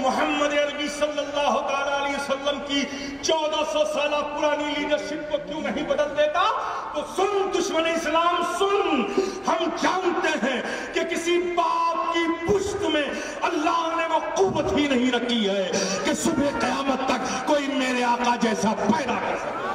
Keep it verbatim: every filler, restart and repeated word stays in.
मोहम्मद अरबी सल्लल्लाहु अलैहि वसल्लम की चौदह सौ साल पुरानी लीडरशिप को क्यों नहीं बदल देता? तो सुन दुश्मन इस्लाम सुन, हम जानते हैं कि किसी बाप की पुश्त में अल्लाह ने वो कुव्वत ही नहीं रखी है कि सुबह क़यामत तक कोई मेरे आका जैसा पैदा कर सके।